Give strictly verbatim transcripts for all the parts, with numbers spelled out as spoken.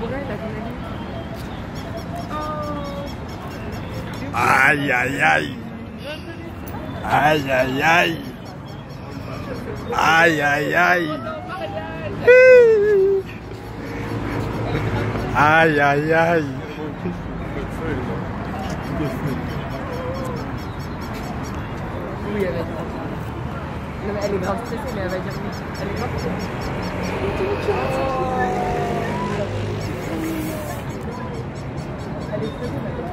pour elle, à ton avis? Aïe, aïe, aïe. Aïe, aïe, aïe. Aïe, aïe, aïe. Aïe, aïe, aïe. Oui, elle va dire. Non, mais elle est grave stressée, mais elle va dire oui. Elle est grave stressée. Elle est stressée, madame.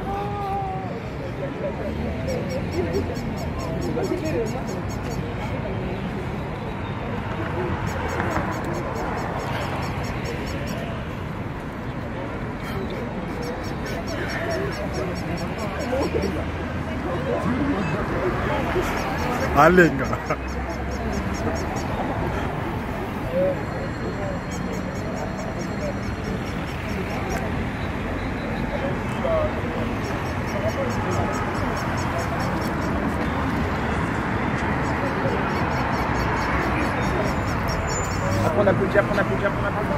Allez, gars. Après on applaudit, après on applaudit, après on applaudit.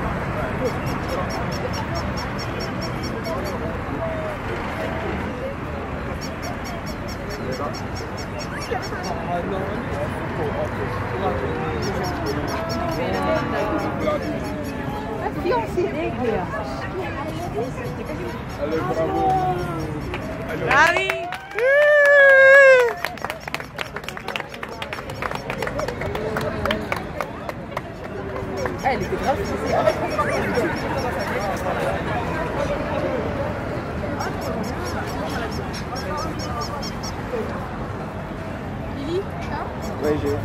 La fiancée dégueu. Allez, bravo. Allez. Elle était grave stressée. Lily, ça? Oui, j'ai.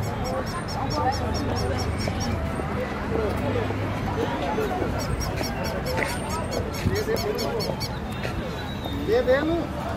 Bebendo.